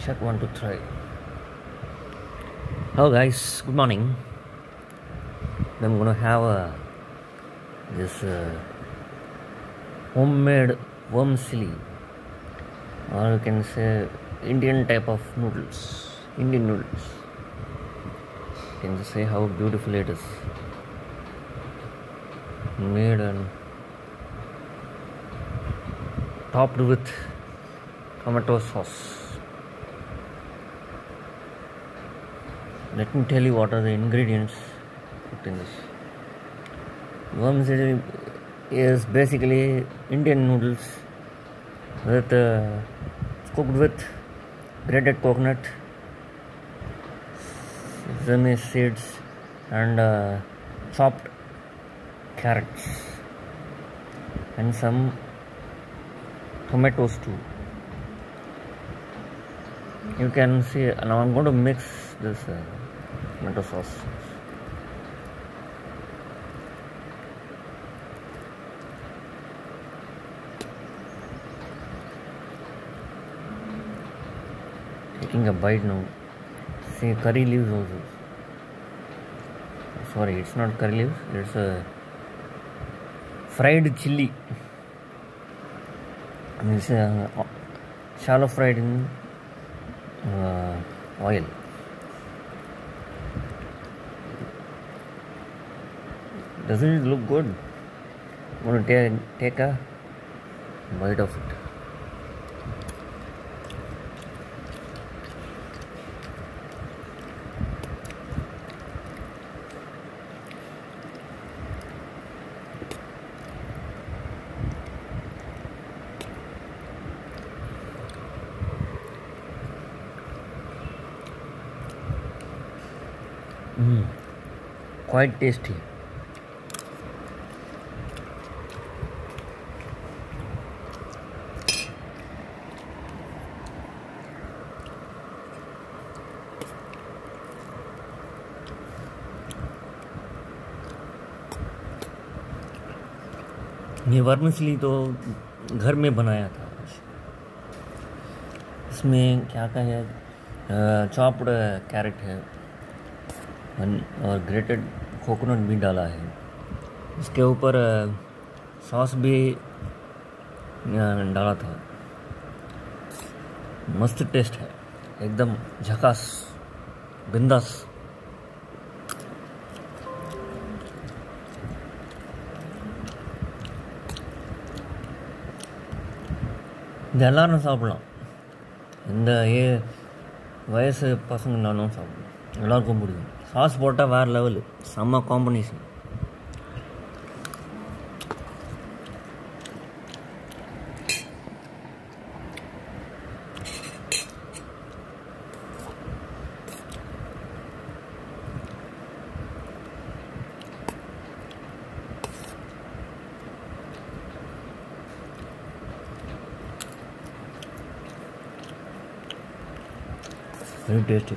Check 1 2 3. Hello guys, good morning. I'm gonna have this homemade vermicelli, or you can say Indian type of noodles. Indian noodles. You can just say how beautiful it is. Made and topped with tomato sauce. Let me tell you what are the ingredients put in this. Vermicelli is basically Indian noodles with cooked with grated coconut, sesame seeds, and chopped carrots, and some tomatoes too. You can see now I'm going to mix this tomato sauce. Taking a bite now. See curry leaves also. Sorry, it's not curry leaves, it's a fried chili. It's shallow fried in oil. Doesn't it look good? I'm going to take a bite of it. Quite tasty. ये vermicelli तो घर में बनाया था। इसमें क्या क्या है, चॉप्ड कैरेट है और ग्रेटेड कोकोनट भी डाला है। इसके ऊपर सॉस भी डाला था। मस्त टेस्ट है, एकदम झकास, बिंदास। இது எல்லாரும் சாப்பிடலாம். இந்த வயசு பசங்களாலும் சாப்பிடலாம், எல்லாருக்கும் பிடிக்கும். சாஸ் போட்டால் வேறு லெவலு, செம்ம காம்பினேஷன். Very tasty.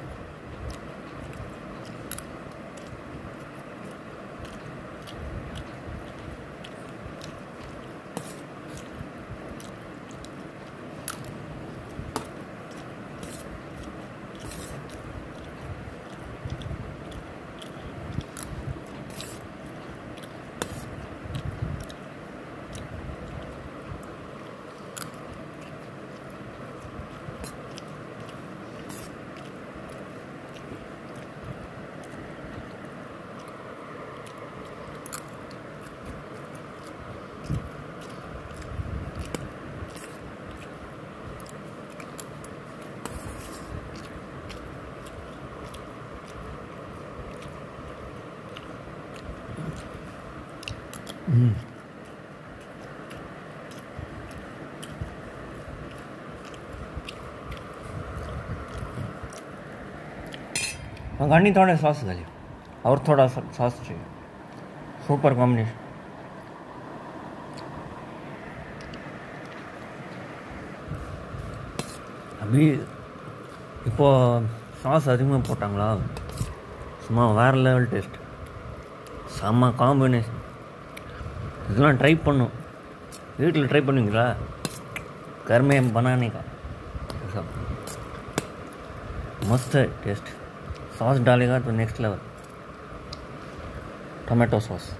गाढ़ी थोड़ा सॉस डालिए और थोड़ा सॉस चाहिए. Super combination. अभी இப்போ சாஸ் அதிகமாக போட்டாங்களா, சும்மா வேறு லெவல் டேஸ்ட், செம்ம காம்பினேஷன். இதெல்லாம் ட்ரை பண்ணும், வீட்டில் ட்ரை பண்ணுவீங்களா? घर में बनाने का सब मस्त है टेस्ट। सॉस डालेगा तो नेक्स्ट लेवल, टोमेटो सॉस।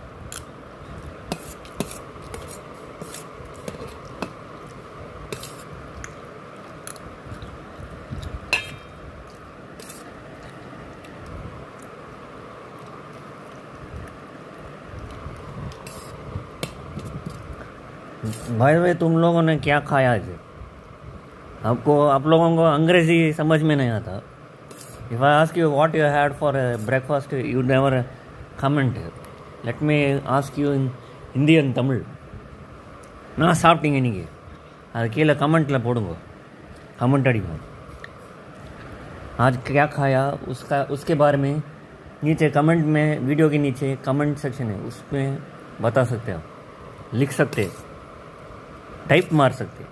भाई तुम लोगों ने क्या खाया आज? आप लोगों को अंग्रेजी समझ में नहीं आता। If I ask you what you had for breakfast, you never comment. Let me ask you in Hindi and Tamil. ना சாப்பிட்டீங்க இன்னைக்கு? அது கீழே கமெண்ட்டில் போடுங்க, कमेंट अड़िगो आज क्या खाया उसके बारे में नीचे कमेंट में, वीडियो के नीचे कमेंट सेक्शन है, उसमें बता सकते हो, लिख सकते, टाइप मार सकते।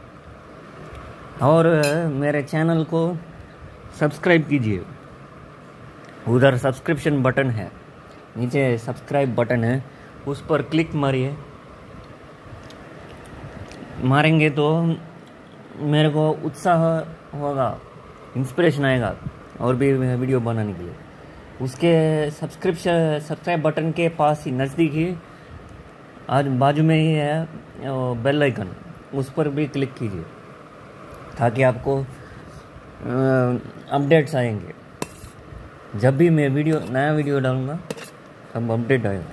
और मेरे चैनल को सब्सक्राइब कीजिए। उधर सब्सक्रिप्शन बटन है, नीचे सब्सक्राइब बटन है, उस पर क्लिक मारेंगे तो मेरे को उत्साह होगा, इंस्पिरेशन आएगा और भी वीडियो बनाने के लिए। उसके सब्सक्राइब बटन के पास ही नज़दीक ही आज बाजू में ही है बेल आइकन, उस पर भी क्लिक कीजिए ताकि आपको अपडेट्स आएंगे। जब भी मैं नया वीडियो डालूँगा तब अपडेट आएगा।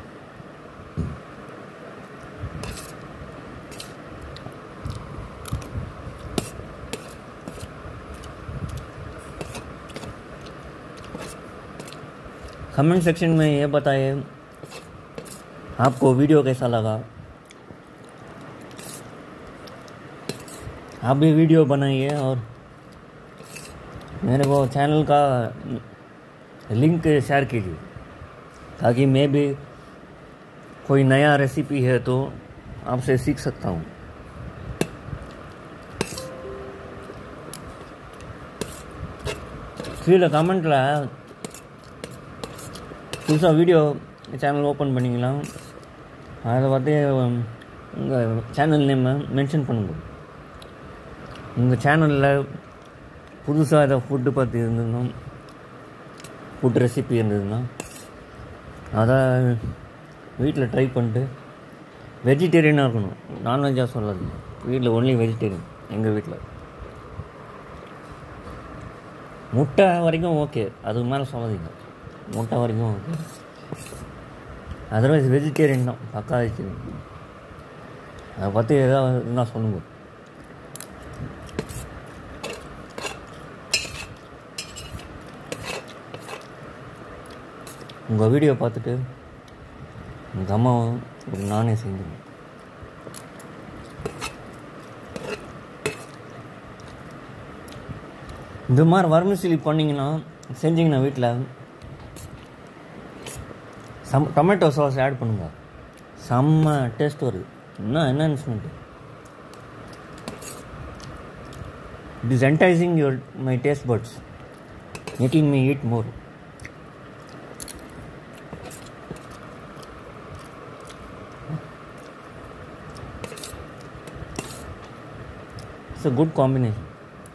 कमेंट सेक्शन में ये बताइए आपको वीडियो कैसा लगा। आप भी वीडियो बनाइए और मेरे को चैनल का लिंक शेयर कीजिए ताकि मैं भी कोई नया रेसिपी है तो आपसे सीख सकता हूँ। फिर कमेंट लाया புதுசா வீடியோ சேனல் ஓப்பன் பண்ணிக்கலாம், அதை பார்த்து உங்கள் சேனல் நேமை மென்ஷன் பண்ணுங்க। உங்கள் சேனலில் புதுசாக ஏதாவது ஃபுட்டு பற்றி இருந்ததுன்னா, ஃபுட் ரெசிபி இருந்ததுன்னா அதை வீட்டில் ட்ரை பண்ணிட்டு, வெஜிடேரியனாக இருக்கணும், நான்வெஜ்ஜாக சொல்லாது। வீட்டில் ஒன்லி வெஜிடேரியன்। எங்கள் வீட்டில் முட்டை வரைக்கும் ஓகே, அதுக்கு மேலே சொல்லாதீங்க, முட்டை வரைக்கும் ஓகே, அதர்வைஸ் வெஜிடேரியன் தான், பக்கா வெஜிடேரியன்। அதை பற்றி ஏதாவது இருந்தால் சொல்லுங்க। உங்கள் வீடியோ பார்த்துட்டு உங்கள் அம்மாவும் நானே செஞ்சுருவேன்। இந்த மாதிரி வர்மிசிலி செஞ்சிங்கன்னா வீட்டில் டொமேட்டோ சாஸ் ஆட் பண்ணுங்க, செம்ம டேஸ்ட் வருது। என்ன enhancement, it is enticing my taste buds, making me eat more. It's a good combination.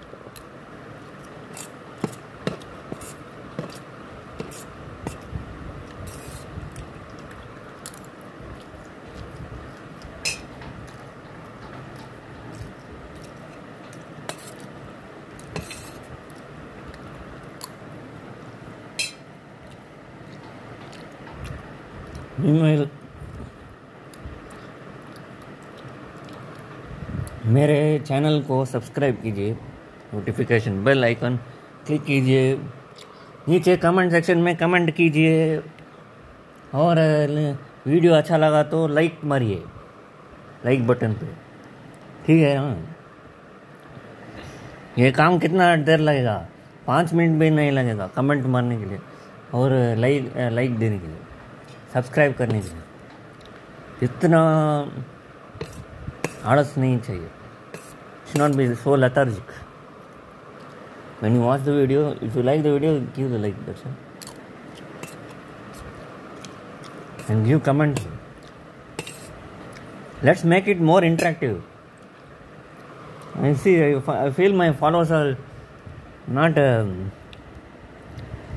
मेरे चैनल को सब्सक्राइब कीजिए, नोटिफिकेशन बेल आइकन क्लिक कीजिए, नीचे कमेंट सेक्शन में कमेंट कीजिए, और वीडियो अच्छा लगा तो लाइक मारिए, लाइक बटन पे, ठीक है। हाँ, ये काम कितना देर लगेगा? 5 मिनट भी नहीं लगेगा कमेंट मारने के लिए और लाइक देने के लिए, सब्सक्राइब करने के लिए। इतना आलस नहीं चाहिए। Should not be so lethargic. When you watch the video, if you like the video, give the like, that's all. And give comments. Let's make it more interactive. I feel my followers are not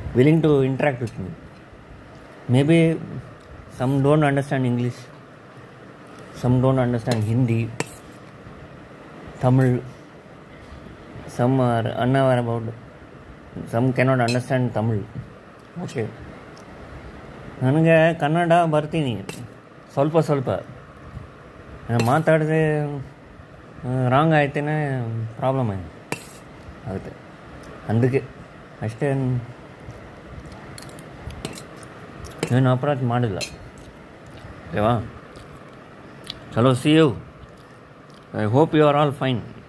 willing to interact with me. Maybe some don't understand English, some don't understand Hindi, Tamil, some are unaware about, some cannot understand Tamil. Okay. ನನಗೆ ಕನ್ನಡ ಬರ್ತೀನಿ ಸ್ವಲ್ಪ ಮಾತಾಡಿದ್ರೆ wrong ಆಯ್ತೇನೆ problem ಆಗುತ್ತೆ, ಅದಕ್ಕೆ ಅಷ್ಟೇ, ಏನು ಅಪರಾಧ ಮಾಡಿಲ್ಲ. ಓಕೆವಾ? ಚಲೋ, see you. I hope you are all fine.